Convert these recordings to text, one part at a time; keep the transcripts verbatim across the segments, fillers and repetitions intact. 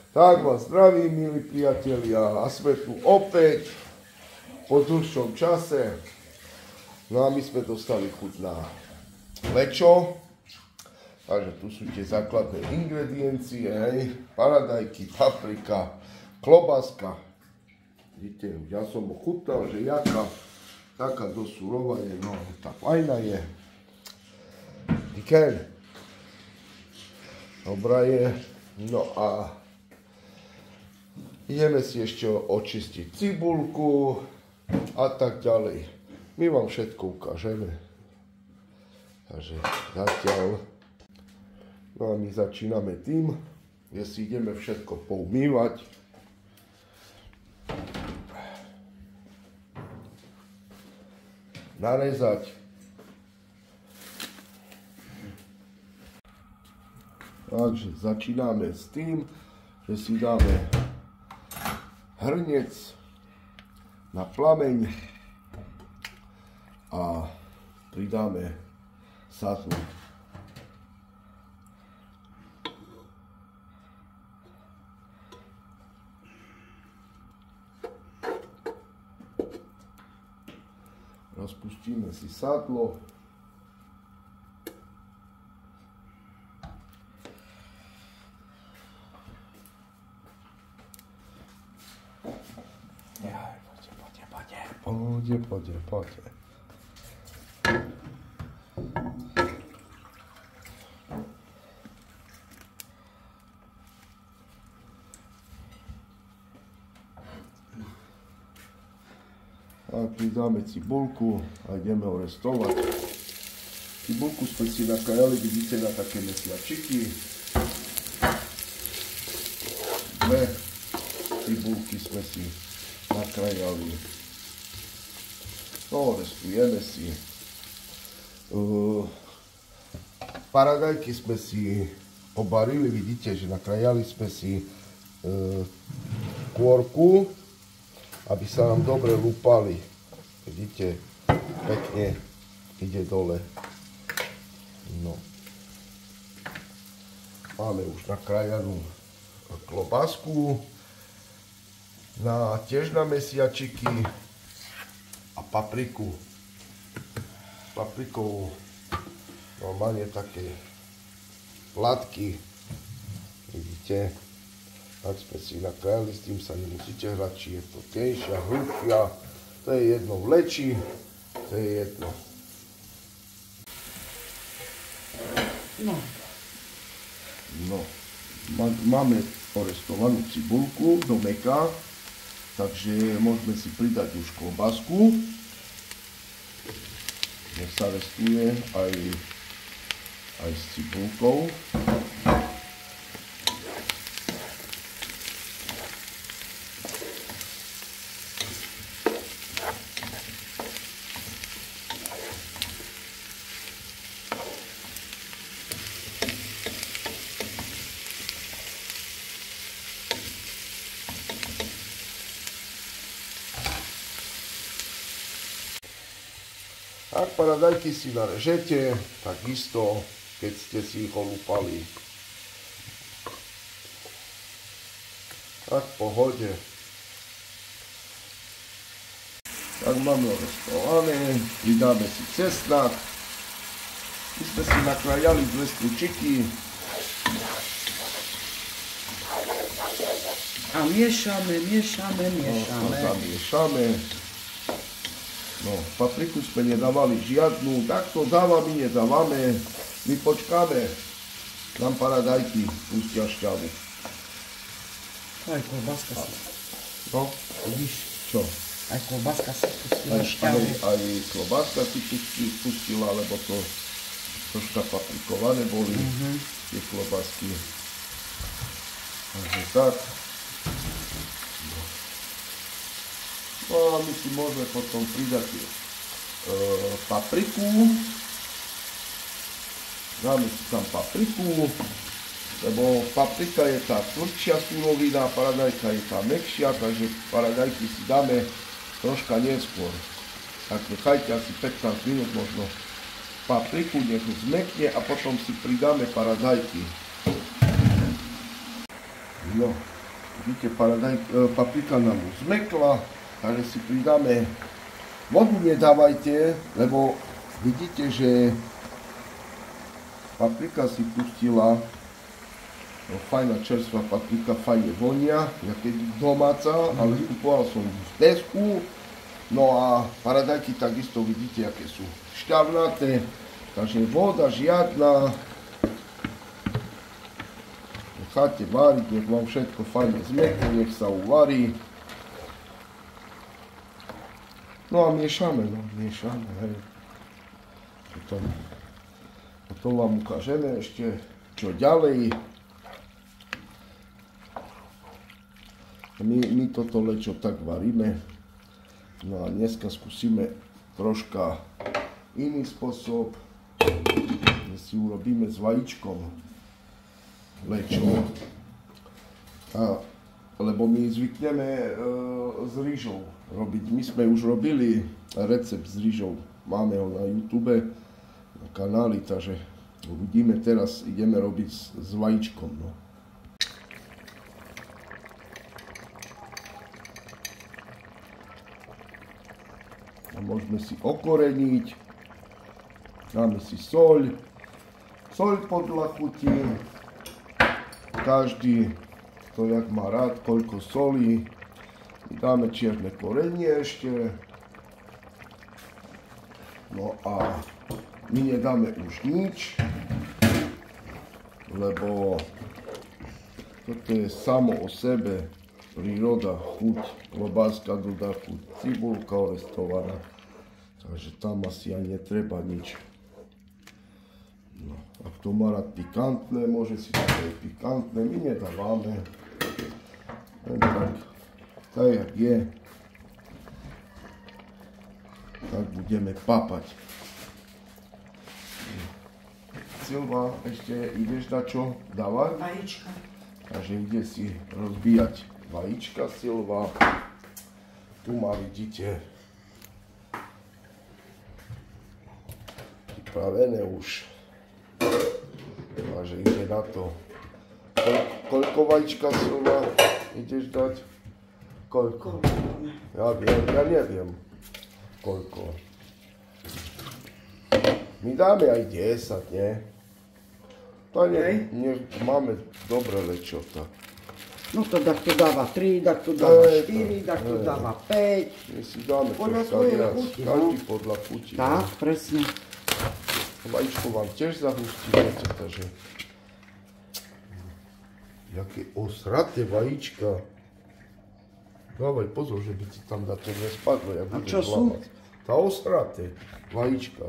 Tak vás zdravím, milí priatelia, a sme tu opäť po dlhšom čase. No a my sme dostali chuť na lečo. Takže tu sú tie základné ingrediencie, hej. Paradajky, paprika, klobáska. Vidíte, ja som ochutnal, že jaká, taká dosť surová je, no tá fajná je. Díky. Dobrá je, no a ideme si ešte očistiť cibulku a tak ďalej. My vám všetko ukážeme. Takže zatiaľ. No a my začíname tým, že si ideme všetko poumývať. Narezať. Takže začíname s tým, že si dáme hrniec na plameň a pridáme sadlu. Rozpustíme si sadlo. Poďte, poďte, poďte. A pridáme cibulku a ideme ho restovať. Cibulku sme si nakajali, vidíte, na také mesiačiky. Dve cibulky sme si nakrajali. No, restujeme si. Uh, paradajky sme si obarili, vidíte, že nakrajali sme si uh, kôrku, aby sa nám dobre lúpali. Vidíte, pekne ide dole. No. Máme už nakrajanú klobásku, na, tiež na mesiačiky. A papriku. Paprikou normálne také platky. Vidíte? Tak sme si nakrájali, s tým sa nemusíte hrať, či je to tenšia, hlubšia. To je jedno v leči, to je jedno. No. No. Máme orestovanú cibulku do mäka. Takže môžeme si pridať už klobásku. Nech sa restuje aj, aj s cibulkou. Ak paradajky si narežete, takisto, keď ste si ich olúpali. Tak v pohode. Tak máme orestované, pridáme si cesnak. My sme si nakrajali dve stručiky. A miešame, miešame, miešame. No, zamiešame. No, papriku sme nedávali žiadnu, takto dávame, nedávame, my počkáme, nám paradajky pustia šťavu. Aj klobáska si. No, vidíš? Čo? Aj klobáska si pustila Aj, šťavu. aj, aj klobáska si pustila, lebo to troška paprikované boli, uh-huh. tie klobásky. Takže tak. No a my si môžeme potom pridať e, papriku. Dáme si tam papriku, lebo paprika je tá tvrdšia surovina, paradajka je tá mäkšia, takže paradajky si dáme troška neskôr. Tak nechajte asi pätnásť minút možno papriku, nech zmekne a potom si pridáme paradajky. No, Vidíte, paradaj, paprika nám už zmekla, takže si pridáme, vodu nedávajte, lebo vidíte, že paprika si pustila, no, fajná čerstvá paprika, fajne vonia, ja keď domáca, ale kupoval som v Tesku. No a paradajky takisto vidíte, aké sú šťavnaté, takže voda žiadna. Necháte váriť, nech vám všetko fajne zmekne, nech sa uvarí. No a miešame, no, miešame, hej. Potom, potom vám ukážeme ešte, čo ďalej. My, my toto lečo tak varíme. No a dneska skúsime troška iný spôsob, že si urobíme s vajíčkom lečo. A, lebo my zvykneme e, s rýžou robiť. My sme už robili recept s rýžou. Máme ho na YouTube, na kanáli, takže uvidíme teraz, ideme robiť s, s vajíčkom. No. Môžeme si okoreniť, dáme si soľ, soľ podľa chuti, každý to jak má rád, koľko solí, dáme čierne korenie ešte, no a my nedáme už nič, lebo toto je samo o sebe príroda, chuť, klobáska dodá chuť, cibulka orestovaná. Takže tam asi aj netreba nič. No, ak to má rád pikantné, môže si to aj pikantné, my nedávame. Len tak, tak jak je. Tak budeme papať. Silva, ešte ideš na čo dávať? Vajíčka. Takže ide si rozbíjať vajíčka, Silva. Tu ma vidíte pripravené už. Takže ide na to. Koľko vajíčka, Silva, ideš dať? Koľko? Ja viem, ja neviem. Koľko. My dáme aj desať, nie? To nie, nie, máme dobré lečo, tak. No to tak to dáva tri, tak to dáva štyri, tak to dáva päť. My si dáme Podľa troška svojej viac, chuti, no. každý podľa chuti. Tak, presne. Vajíčko vám tiež zahustí, viete, takže... Jaké osraté vajíčka. Dávaj pozor, že by ti tam na to nespadlo, jak budeš čo sú? hlavať. Tá osraté vajíčka.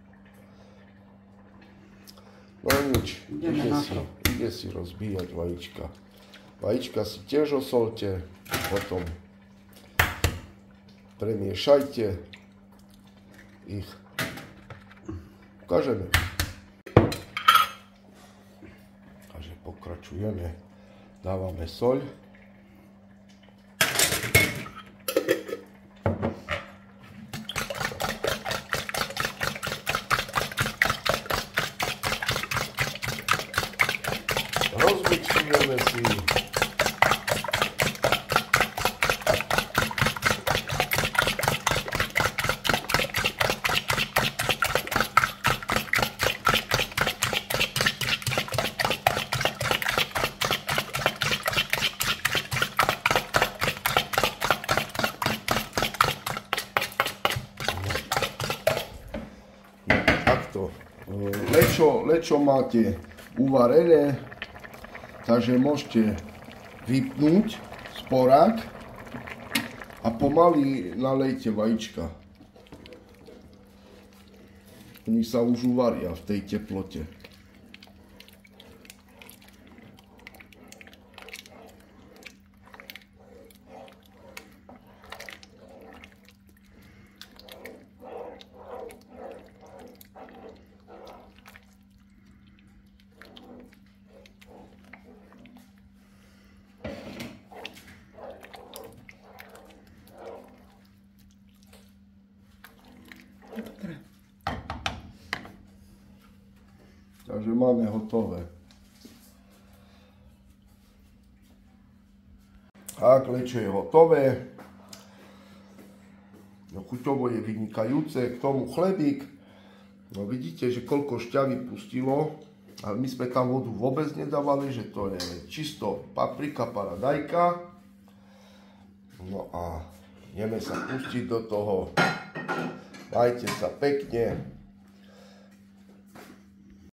No nič, Ideme ide na si, to. ide si rozbíjať vajíčka. Vajíčka si tiež osolte, potom premiešajte ich. Ukážeme. Takže pokračujeme. Dávame soľ. Rozmixujeme si. Takto. Lečo, lečo máte uvarené, takže môžete vypnúť sporák a pomaly nalejte vajíčka. Oni sa už uvaria v tej teplote. Dobre. Takže máme hotové. Tak, lečo je hotové. No, chuťovo je vynikajúce. K tomu chlebík. No vidíte, že koľko šťavy pustilo. A my sme tam vodu vôbec nedávali, že to je čisto paprika, paradajka. No a ideme sa pustiť do toho. Majte sa pekne.